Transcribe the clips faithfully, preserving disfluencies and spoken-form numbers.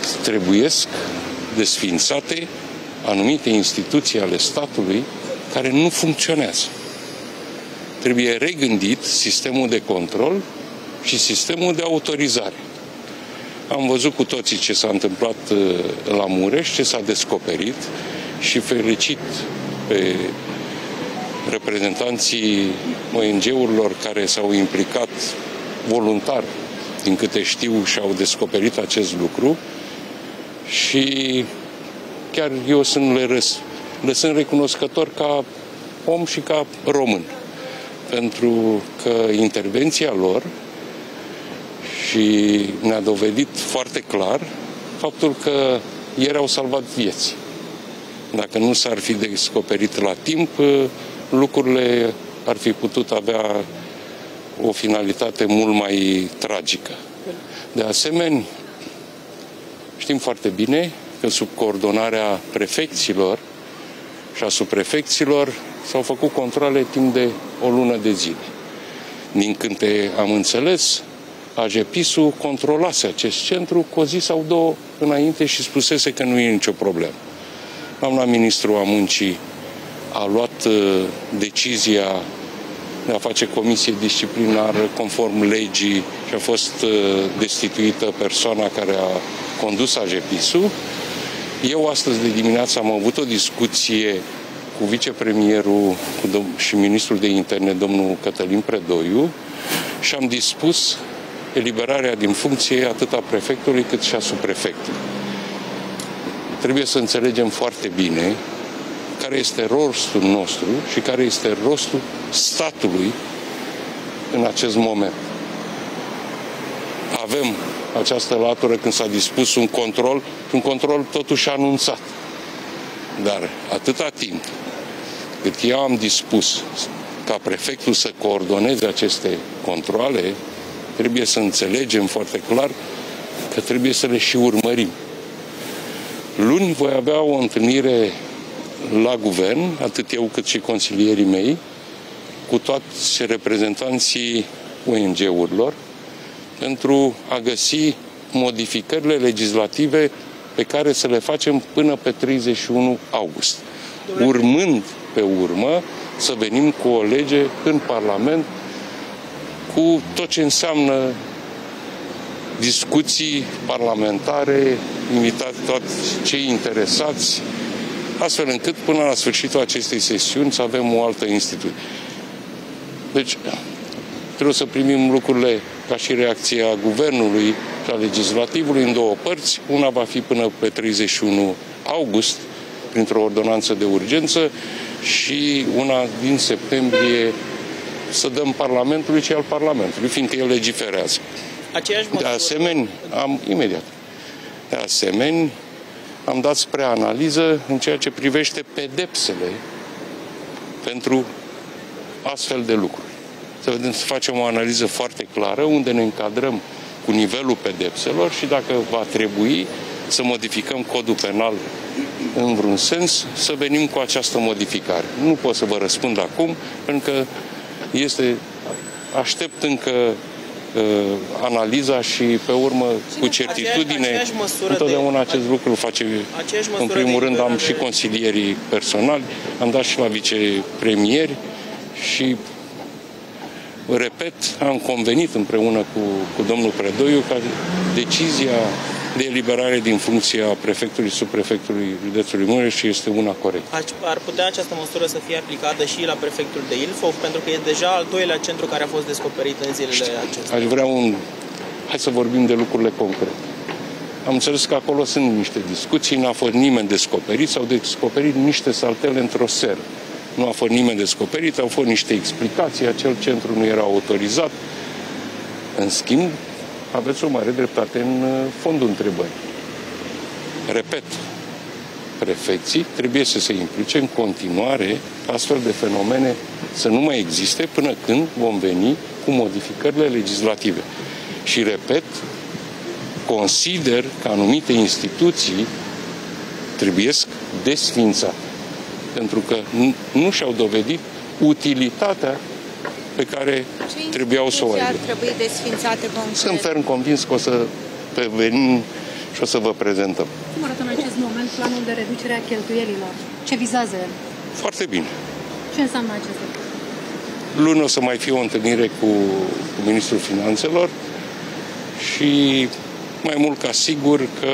trebuiesc desființate anumite instituții ale statului care nu funcționează. Trebuie regândit sistemul de control și sistemul de autorizare. Am văzut cu toții ce s-a întâmplat la Mureș, ce s-a descoperit și felicit pe reprezentanții O N G-urilor care s-au implicat voluntar, din câte știu, și au descoperit acest lucru și chiar eu sunt le, răs, le sunt recunoscător ca om și ca român, pentru că intervenția lor și ne-a dovedit foarte clar faptul că ieri au salvat vieți. Dacă nu s-ar fi descoperit la timp, lucrurile ar fi putut avea o finalitate mult mai tragică. De asemenea, știm foarte bine că sub coordonarea prefecților și a subprefecților s-au făcut controle timp de o lună de zile. Din câte am înțeles, A G P I S-ul controlase acest centru cu o zi sau două înainte și spusese că nu e nicio problemă. Doamna ministru a muncii a luat uh, decizia de a face comisie disciplinară conform legii și a fost uh, destituită persoana care a condus A G P I S-ul. Eu astăzi de dimineață am avut o discuție cu vicepremierul și ministrul de interne, domnul Cătălin Predoiu, și am dispus eliberarea din funcție atât a prefectului cât și a subprefectului. Trebuie să înțelegem foarte bine care este rostul nostru și care este rostul statului în acest moment. Avem această latură când s-a dispus un control, un control totuși anunțat. Dar atâta timp cât eu am dispus ca prefectul să coordoneze aceste controale, trebuie să înțelegem foarte clar că trebuie să le și urmărim. Luni voi avea o întâlnire la guvern, atât eu cât și consilierii mei, cu toți reprezentanții O N G-urilor, pentru a găsi modificările legislative pe care să le facem până pe treizeci și unu august. Urmând pe urmă să venim cu o lege în Parlament cu tot ce înseamnă discuții parlamentare, invitați toți cei interesați, astfel încât până la sfârșitul acestei sesiuni să avem o altă instituție. Deci, trebuie să primim lucrurile ca și reacția Guvernului și a Legislativului în două părți. Una va fi până pe treizeci și unu august, printr-o ordonanță de urgență, și una din septembrie să dăm Parlamentului și al Parlamentului, fiindcă el legiferează. De asemenea, am imediat. De asemenea, am dat spre analiză în ceea ce privește pedepsele pentru astfel de lucruri. Să vedem, să facem o analiză foarte clară unde ne încadrăm cu nivelul pedepselor și dacă va trebui să modificăm codul penal în vreun sens, să venim cu această modificare. Nu pot să vă răspund acum, pentru că este, aștept încă uh, analiza și pe urmă cu certitudine întotdeauna de, acest lucru face. În primul rând am și consilierii personali, am dat și la vicepremieri și repet, am convenit împreună cu, cu domnul Predoiu ca decizia de eliberare din funcția prefectului, subprefectului județului Mureș este una corectă. Ar putea această măsură să fie aplicată și la prefectul de Ilfov, pentru că e deja al doilea centru care a fost descoperit în zilele acestea. Aș vrea un... Hai să vorbim de lucrurile concrete. Am înțeles că acolo sunt niște discuții, n-a fost nimeni descoperit, s-au descoperit niște saltele într-o seră. Nu a fost nimeni descoperit, au fost niște explicații, acel centru nu era autorizat. În schimb, aveți o mare dreptate în fondul întrebării. Repet, prefecții trebuie să se implice în continuare astfel de fenomene să nu mai existe până când vom veni cu modificările legislative. Și repet, consider că anumite instituții trebuie desființate, pentru că nu, nu și-au dovedit utilitatea pe care trebuiau să o aibă. Ar trebui desființate concret? Sunt ferm convins că o să venim și o să vă prezentăm. Cum arată în acest moment planul de reducere a cheltuielilor? Ce vizează el? Foarte bine. Ce înseamnă acest lucru? Luni o să mai fie o întâlnire cu, cu Ministrul Finanțelor și mai mult ca sigur că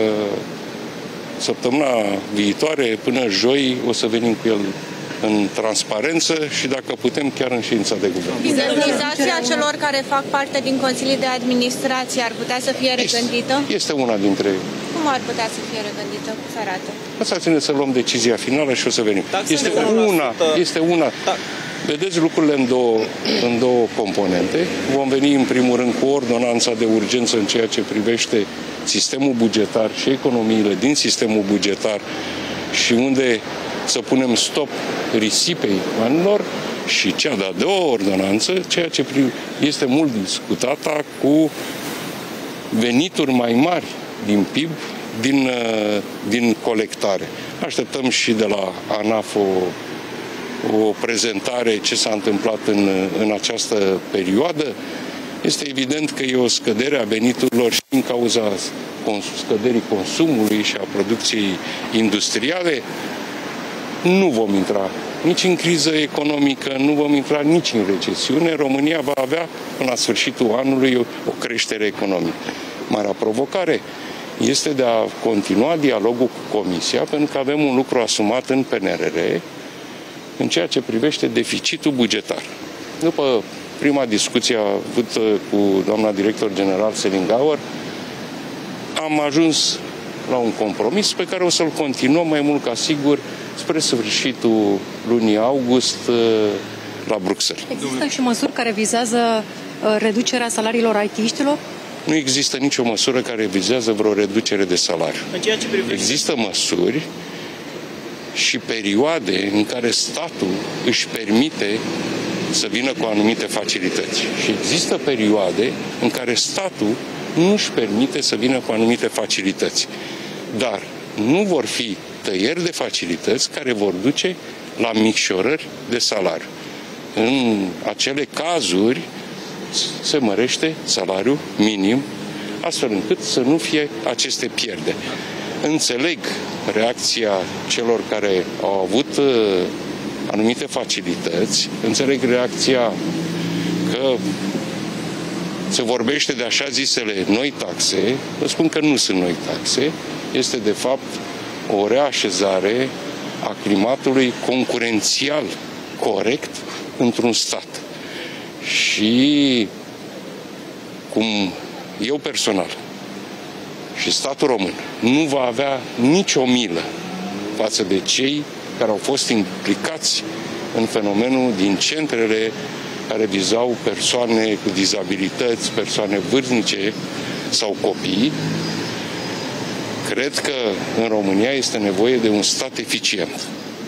săptămâna viitoare, până joi, o să venim cu el în transparență și dacă putem chiar în ședința de guvern. Vizibilizația celor care fac parte din Consiliul de Administrație ar putea să fie regândită? Este, este una dintre... Cum ar putea să fie regândită? Cum se arată? Asta ține să luăm decizia finală și o să venim. Taxele Este de una, este una. Da. Vedeți lucrurile în două, în două componente. Vom veni în primul rând cu ordonanța de urgență în ceea ce privește sistemul bugetar și economiile din sistemul bugetar și unde să punem stop risipei banilor, și cea de-a doua ordonanță, ceea ce este mult discutată, cu venituri mai mari din P I B, din, din colectare. Așteptăm și de la ANAF o, o prezentare ce s-a întâmplat în, în această perioadă. Este evident că e o scădere a veniturilor și din cauza scăderii consumului și a producției industriale. Nu vom intra nici în criză economică, nu vom intra nici în recesiune. România va avea până la sfârșitul anului o creștere economică. Marea provocare este de a continua dialogul cu Comisia, pentru că avem un lucru asumat în P N R R în ceea ce privește deficitul bugetar. După prima discuție avută cu doamna director general Selingauer, am ajuns la un compromis pe care o să-l continuăm mai mult ca sigur spre sfârșitul lunii august la Bruxelles. Există și măsuri care vizează reducerea salariilor I T-știlor? Nu există nicio măsură care vizează vreo reducere de salariu. În ceea ce privește... Există măsuri și perioade în care statul își permite să vină cu anumite facilități. Și există perioade în care statul nu își permite să vină cu anumite facilități. Dar nu vor fi tăieri de facilități care vor duce la micșorări de salariu. În acele cazuri se mărește salariul minim, astfel încât să nu fie aceste pierderi. Înțeleg reacția celor care au avut uh, anumite facilități, înțeleg reacția că se vorbește de așa zisele noi taxe. Vă spun că nu sunt noi taxe, este de fapt o reașezare a climatului concurențial corect într-un stat. Și cum eu personal și statul român nu va avea nicio milă față de cei care au fost implicați în fenomenul din centrele care vizau persoane cu dizabilități, persoane vârstnice sau copii, cred că în România este nevoie de un stat eficient.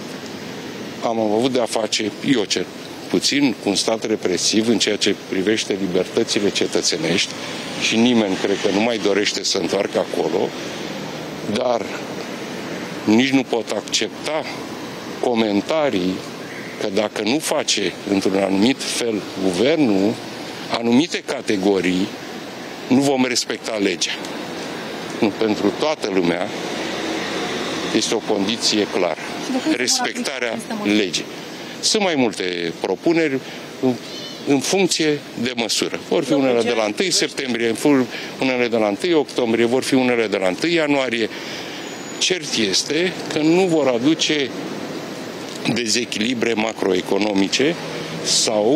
Am avut de a face, eu cel puțin, cu un stat represiv în ceea ce privește libertățile cetățenești și nimeni cred că nu mai dorește să întoarcă acolo, dar nici nu pot accepta comentarii că dacă nu face într-un anumit fel guvernul, anumite categorii, nu vom respecta legea. Nu, pentru toată lumea este o condiție clară. Respectarea legii. Sunt mai multe propuneri în, în funcție de măsură. Vor fi unele de la întâi septembrie, unele de la întâi octombrie, vor fi unele de la întâi ianuarie. Cert este că nu vor aduce dezechilibre macroeconomice sau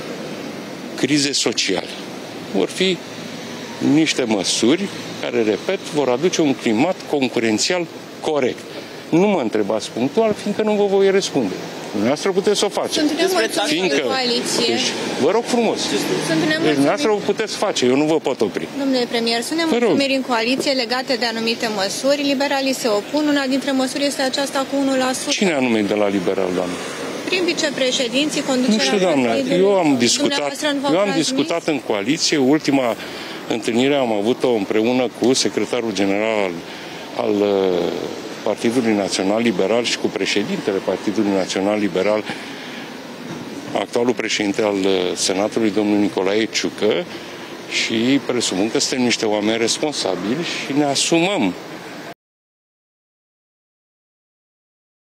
crize sociale. Vor fi niște măsuri care, repet, vor aduce un climat concurențial corect. Nu mă întrebați punctual, fiindcă nu vă voi răspunde. Dumneavoastră puteți să o faceți. Sunt nemulțumiți fiindcă, de coaliție. Deci, vă rog frumos. Sunt deci, dumneavoastră o puteți face, eu nu vă pot opri. Domnule premier, sunt nemulțumiri în coaliție legate de anumite măsuri. Liberalii se opun. Una dintre măsuri este aceasta cu unu la sută. Cine anume de la liberal, doamnă? Prin vicepreședinții, conducerea... Nu știu, doamnă, eu am discutat, eu am discutat în coaliție. Ultima întâlnire am avut-o împreună cu secretarul general al, al Partidului Național Liberal și cu președintele Partidului Național Liberal, actualul președinte al Senatului, domnul Nicolae Ciucă, și presupun că suntem niște oameni responsabili și ne asumăm